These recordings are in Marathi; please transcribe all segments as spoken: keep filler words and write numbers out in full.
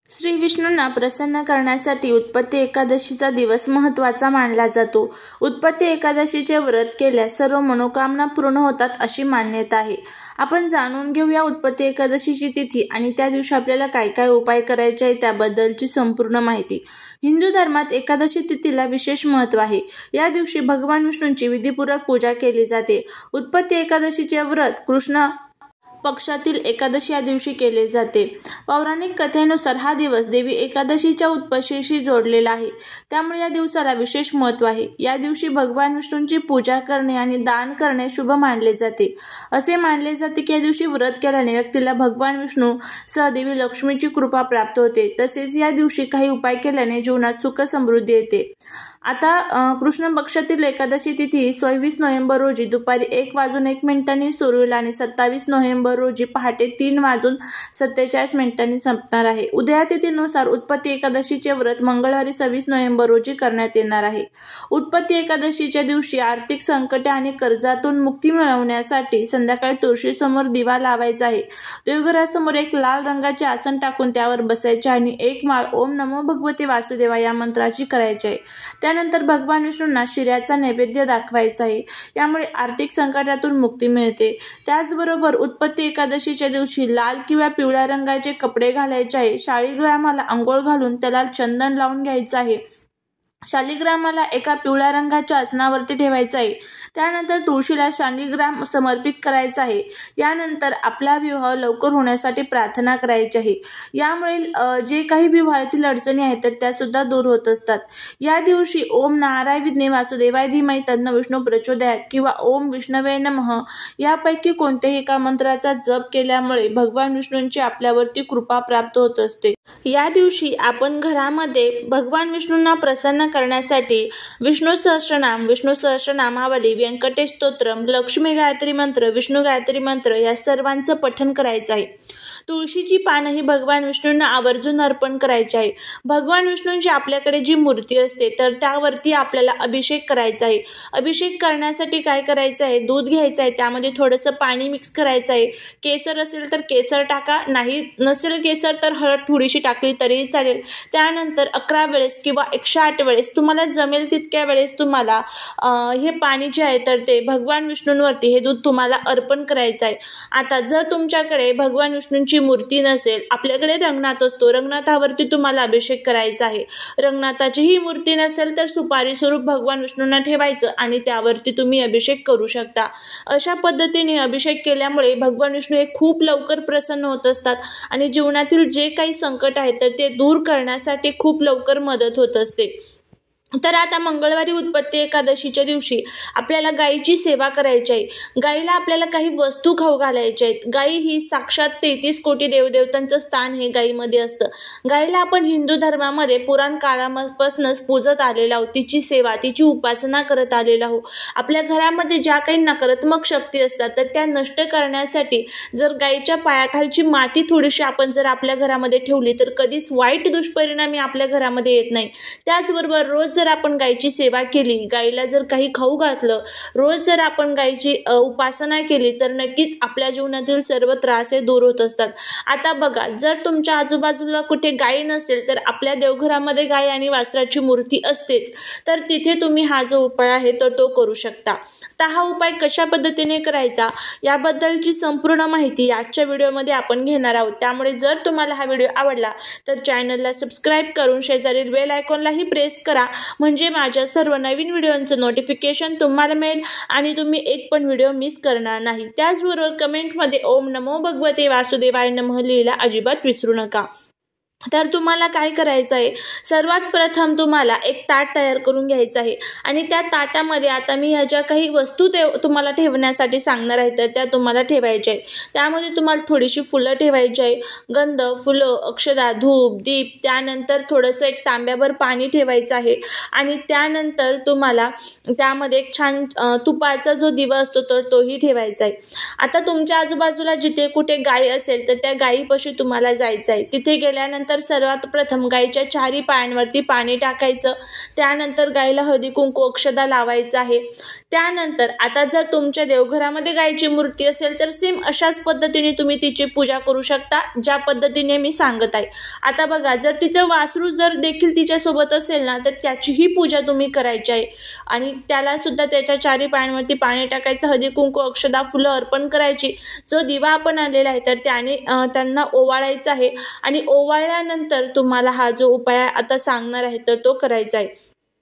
श्री विष्णूंना प्रसन्न करण्यासाठी उत्पत्ती एकादशीचा दिवस महत्त्वाचा मानला जातो। उत्पत्ती एकादशीचे व्रत केल्यास सर्व मनोकामना पूर्ण होतात अशी मान्यता आहे। आपण जाणून घेऊया उत्पत्ती एकादशीची तिथी आणि त्या दिवशी आपल्याला काय काय उपाय करायचे आहे त्याबद्दलची संपूर्ण माहिती। हिंदू धर्मात एकादशी तिथीला विशेष महत्त्व आहे। या दिवशी भगवान विष्णूंची विधिपूर्वक पूजा केली जाते। उत्पत्ती एकादशीचे व्रत कृष्ण पक्षातील एकादशी या दिवशी केले जाते। पौराणिक कथेनुसार हा दिवस देवी एकादशीच्या उत्पत्तीशी जोडलेला आहे, त्यामुळे या दिवसाला विशेष महत्त्व आहे। या दिवशी भगवान विष्णूंची पूजा करणे आणि दान करणे शुभ मानले जाते। असे मानले जाते की या दिवशी व्रत केल्याने व्यक्तीला भगवान विष्णू सह देवी लक्ष्मीची कृपा प्राप्त होते। तसेच या दिवशी काही उपाय केल्याने जीवनात सुख समृद्धी येते। आता कृष्ण पक्षातील एकादशी तिथी सव्वीस नोव्हेंबर रोजी दुपारी एक वाजून एक मिनिटांनी सुरू होईल आणि सत्तावीस नोव्हेंबर रोजी पहाटे तीन वाजून सत्तेचाळीस मिनिटांनी संपणार आहे। उदया तिथीनुसार उत्पत्ती एकादशीचे व्रत मंगळवारी सव्वीस नोव्हेंबर रोजी करण्यात येणार आहे। उत्पत्ती एकादशीच्या दिवशी आर्थिक संकटे आणि कर्जातून मुक्ती मिळवण्यासाठी संध्याकाळी तुळशीसमोर दिवा लावायचा आहे। देवघरासमोर एक लाल रंगाचे आसन टाकून त्यावर बसायचे आणि एक माळ ओम नमो भगवते वासुदेवा या मंत्राची करायची आहे। त्यानंतर भगवान विष्णूंना शिऱ्याचा नैवेद्य दाखवायचा आहे। यामुळे आर्थिक संकटातून मुक्ती मिळते। त्याचबरोबर उत्पत्ती एकादशीच्या दिवशी लाल किंवा पिवळ्या रंगाचे कपडे घालायचे आहे। शाळीग्रामाला अंघोळ घालून त्याला चंदन लावून घ्यायचं आहे। शालिग्रामाला एका पिवळ्या रंगाच्या आसनावरती ठेवायचं आहे। त्यानंतर तुळशीला शालिग्राम समर्पित करायचा आहे। यानंतर आपला विवाह लवकर होण्यासाठी प्रार्थना करायची आहे। यामुळे जे काही विवाहातील अडचणी आहेत तर त्या सुद्धा दूर होत असतात। या दिवशी ओम नारायण विद्मे वासुदेवाय धीमहि तन्नो विष्णु प्रचोदयात किंवा ओम विष्णवे नमः यापैकी कोणत्याही एका मंत्राचा जप केल्यामुळे भगवान विष्णूंची आपल्यावरती कृपा प्राप्त होत असते। या दिवशी आपण घरामध्ये भगवान विष्णूंना प्रसन्न करण्यासाठी विष्णू सहस्त्रनाम, विष्णू सहस्त्रनामावली, व्यंकटेश स्तोत्रम, लक्ष्मी गायत्री मंत्र, विष्णू गायत्री मंत्र या सर्वांचं पठण करायचं आहे। तुळशीची पानं ही भगवान विष्णूंना आवर्जून अर्पण करायची आहे। भगवान विष्णूंची आपल्याकडे जी मूर्ती असते तर त्यावरती आपल्याला अभिषेक करायचा आहे। अभिषेक करण्यासाठी काय करायचं आहे, दूध घ्यायचं आहे, त्यामध्ये थोडंसं पाणी मिक्स करायचं आहे। केसर असेल तर केसर टाका, नाही नसेल केसर तर हळद थोडीशी टाकली तरीही चालेल। त्यानंतर अकरा वेळेस किंवा एकशे आठ वेळेस तुम्हाला जमेल तितक्या वेळेस तुम्हाला हे पाणी जे आहे तर ते भगवान विष्णूंवरती हे दूध तुम्हाला अर्पण करायचं आहे। आता जर तुमच्याकडे भगवान विष्णूंची मूर्ती नसेल, आपल्याकडे रंगनाथ असतो, रंगनाथावरती तुम्हाला अभिषेक करायचा आहे। रंगनाथाची ही मूर्ती नसेल तर सुपारी स्वरूप भगवान विष्णूंना ठेवायचं आणि त्यावरती तुम्ही अभिषेक करू शकता। अशा पद्धतीने अभिषेक केल्यामुळे भगवान विष्णू हे खूप लवकर प्रसन्न होत असतात आणि जीवनातील जे काही संकट आहे तर ते दूर करण्यासाठी खूप लवकर मदत होत असते। तर आता मंगळवारी उत्पत्ती एकादशीच्या दिवशी आपल्याला गायीची सेवा करायची आहे। गायीला आपल्याला काही वस्तू खाऊ घालायच्या आहेत। गायी ही साक्षात तेहतीस कोटी देवदेवतांचं स्थान हे गायीमध्ये असतं। गायीला आपण हिंदू धर्मामध्ये पुराण काळापासूनच पूजत आलेलो आहोत, तिची सेवा तिची उपासना करत आलेलो आहोत। आपल्या घरामध्ये ज्या काही नकारात्मक शक्ती असतात तर त्या नष्ट करण्यासाठी जर गायीच्या पायाखालची माती थोडीशी आपण जर आपल्या घरामध्ये ठेवली तर कधीच वाईट दुष्परिणामी आपल्या घरामध्ये येत नाही। त्याचबरोबर रोज जर आपण गायीची सेवा केली, गायीला जर काही खाऊ घातलं, रोज जर आपण गायीची उपासना केली तर नक्कीच आपल्या जीवनातील सर्व त्रास हे दूर होत असतात। आता बघा, जर तुमच्या आजूबाजूला कुठे गाय नसेल तर आपल्या देवघरामध्ये गाय आणि वासराची मूर्ती असतेच, तर तिथे तुम्ही हा जो उपाय आहे तर तो करू शकता। तर हा उपाय कशा पद्धतीने करायचा याबद्दलची संपूर्ण माहिती आजच्या व्हिडिओमध्ये आपण घेणार आहोत। त्यामुळे जर तुम्हाला हा व्हिडिओ आवडला तर चॅनलला सबस्क्राईब करून शेजारील बेल आयकॉनलाही प्रेस करा, म्हणजे माझ्या सर्व नवीन व्हिडिओंचं नोटिफिकेशन तुम्हाला मिळेल आणि तुम्ही एक पण व्हिडिओ मिस करणार नाही। त्याचबरोबर कमेंटमध्ये ओम नमो भगवते वासुदेवाय नमः लिहायला अजिबात विसरू नका। तर तुम्हाला काय करायचं आहे, सर्वात प्रथम तुम्हाला एक ताट तयार करून घ्यायचं आहे आणि त्या ताटामध्ये आता मी ह्या ज्या काही वस्तू ते तुम्हाला ठेवण्यासाठी सांगणार आहे तर त्या तुम्हाला ठेवायच्या आहे। त्यामध्ये तुम्हाला थोडीशी फुलं ठेवायची आहे, गंध, फुलं, अक्षदा, धूप, दीप, त्यानंतर थोडंसं एक तांब्याभर पाणी ठेवायचं आहे आणि त्यानंतर तुम्हाला त्यामध्ये एक छान तुपाचा जो दिवा असतो तर तोही ठेवायचा आहे। आता तुमच्या आजूबाजूला जिथे कुठे गाय असेल तर त्या गायीपाशी तुम्हाला जायचं आहे। तिथे गेल्यानंतर त्यानंतर सर्वात प्रथम गाईच्या चारही पायांवरती पाणी टाकायचं. त्यानंतर गाईला हळदी कुंकू अक्षदा लावायचं आहे. त्यानंतर आता जर तुमच्या देवघरामध्ये गायची मूर्ती असेल तर सेम अशाच पद्धतीने तुम्ही तिची पूजा करू शकता, ज्या पद्धतीने मी सांगत आहे. आता बघा, जर तिचं वासरू जर देखील तिच्यासोबत असेल ना तर त्याचीही पूजा तुम्ही करायची आहे आणि त्याला सुद्धा त्याच्या चारी पायांवरती पाणी टाकायचं, हळदी कुंकू अक्षदा फुलं अर्पण करायची. जो दिवा आपण आणलेला आहे तर त्याने त्यांना ओवाळायचा आहे आणि ओवाळल्यानंतर तुम्हाला हा जो उपाय आता सांगणार आहे तर तो करायचा आहे.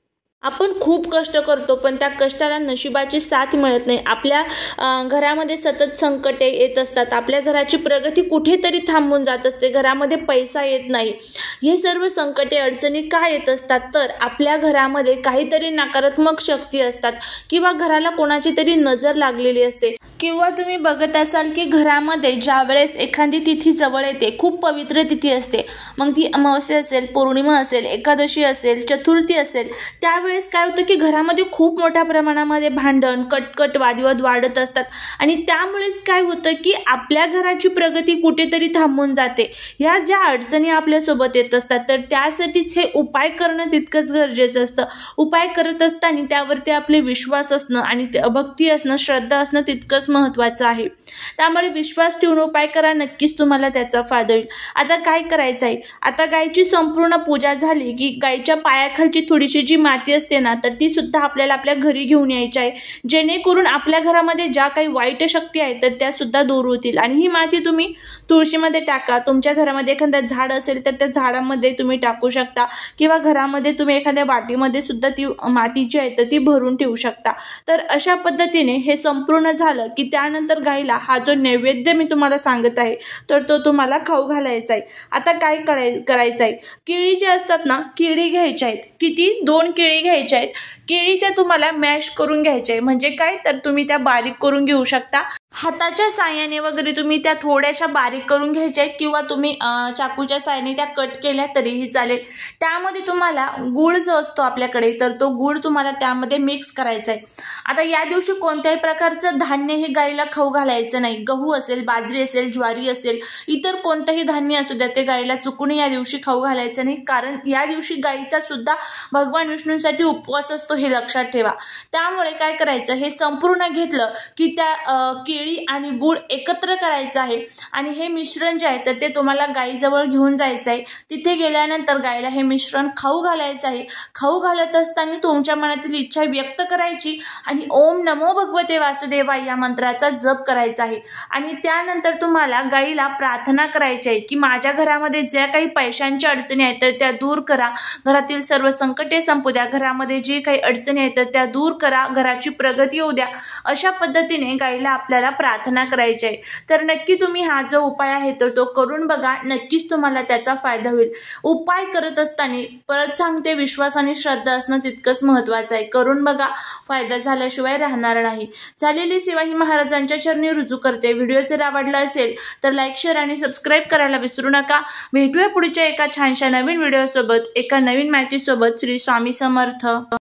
आपण खूप कष्ट करतो पण त्या कष्टाला नशिबाची साथ मिळत नाही. आपल्या घरामध्ये सतत संकटे येत असतात, आपल्या घराची प्रगती कुठेतरी थांबून जात असते, घरामध्ये पैसा येत नाही. हे सर्व संकटे अडचणी का येत असतात तर आपल्या घरामध्ये काहीतरी नकारात्मक शक्ती असतात किंवा घराला कोणाची तरी नजर लागलेली असते. किंवा तुम्ही बघत असाल की घरामध्ये ज्या वेळेस एखादी तिथी जवळ येते, खूप पवित्र तिथी असते, मग ती अमावस्या असेल, पौर्णिमा असेल, एकादशी असेल, चतुर्थी असेल, त्यावेळेस काय होतं की घरामध्ये खूप मोठ्या प्रमाणामध्ये भांडण, कटकट, वादविवाद वाढत असतात आणि त्यामुळेच काय होतं की आपल्या घराची प्रगती कुठेतरी थांबून जाते. ह्या ज्या अडचणी आपल्यासोबत येत असतात तर त्यासाठीच हे उपाय करणं तितकंच गरजेचं असतं. उपाय करत असताना त्यावरती आपले विश्वास असणं आणि भक्ती असणं, श्रद्धा असणं तितकंच महत्त्वाचं आहे. त्यामुळे विश्वास ठेवून उपाय करा, नक्कीच तुम्हाला त्याचा फायदा होईल. आता काय करायचं आहे, आता गायची संपूर्ण पूजा झाली की गायच्या पायाखालची थोडीशी जी माती असते ना तर ती सुद्धा आपल्याला आपल्या घरी घेऊन यायची आहे, जेणेकरून आपल्या घरामध्ये ज्या काही वाईट शक्ती आहेत तर त्या सुद्धा दूर होतील. आणि ही माती तुम्ही तुळशीमध्ये टाका, तुमच्या घरामध्ये एखादं झाड असेल तर त्या झाडामध्ये तुम्ही टाकू शकता किंवा घरामध्ये तुम्ही एखाद्या वाटीमध्ये सुद्धा ती माती जी आहे तर ती भरून ठेवू शकता. तर अशा पद्धतीने हे संपूर्ण झालं की त्यानंतर गाईला हा जो नैवेद्य मी तुम्हाला सांगत आहे तर तो तुम्हाला खाऊ घालायचा आहे. आता काय कराय करायचं आहे, केळी जी असतात ना, केळी घ्यायच्या आहेत. किती? दोन केळी घ्यायच्या आहेत. केळी त्या तुम्हाला मॅश करून घ्यायच्या आहे. म्हणजे काय तर तुम्ही त्या बारीक करून घेऊ शकता, हाताच्या साह्याने वगैरे तुम्ही त्या थोड्याशा बारीक करून घ्यायच्या आहेत किंवा तुम्ही चाकूच्या साह्याने त्या कट केल्या तरीही चालेल. त्यामध्ये तुम्हाला गूळ जो असतो आपल्याकडे तर तो गूळ तुम्हाला त्यामध्ये मिक्स करायचा आहे. आता या दिवशी कोणत्याही प्रकारचं धान्य हे गाईला खाऊ घालायचं नाही. गहू असेल, बाजरी असेल, ज्वारी असेल, इतर कोणतंही धान्य असू द्या ते गाईला चुकून या दिवशी खाऊ घालायचं नाही, कारण या दिवशी गाईचा सुद्धा भगवान विष्णूंसाठी उपवास असतो, हे लक्षात ठेवा. त्यामुळे काय करायचं, हे संपूर्ण घेतलं की त्या केळी आणि गूळ एकत्र करायचं आहे आणि हे मिश्रण जे आहे तर ते तुम्हाला गाईजवळ घेऊन जायचं आहे. तिथे गेल्यानंतर गाईला हे मिश्रण खाऊ घालायचं आहे. खाऊ घालत असताना तुमच्या मनातील इच्छा व्यक्त करायची आणि ओम नमो भगवते वासुदेवाय या मंत्राचा जप करायचा आहे. आणि त्यानंतर तुम्हाला गाईला प्रार्थना करायची आहे की माझ्या घरामध्ये ज्या काही पैशांच्या अडचणी आहेत तर त्या दूर करा, घरातील सर्व संकटे संपू द्या, घरामध्ये जी काही अडचणी आहेत तर त्या दूर करा, घराची प्रगती होऊ द्या. अशा पद्धतीने गाईला आपल्याला प्रार्थना करायची आहे. तर नक्की तुम्ही हा जो उपाय आहे तर तो करून बघा, नक्कीच तुम्हाला त्याचा फायदा होईल. उपाय करत असताना परत सांगते, विश्वास आणि श्रद्धा असणं तितकंच महत्त्वाचं आहे. करून बघा, फायदा झाल्याशिवाय राहणार नाही. झालेली सेवा ही महाराजांच्या चरणी रुजू करते. व्हिडिओ जर आवडला असेल तर लाईक, शेअर आणि सबस्क्राईब करायला विसरू नका. भेटूया पुढच्या एका छानशा नवीन व्हिडिओसोबत, एका नवीन माहितीसोबत. श्री स्वामी समर्थ.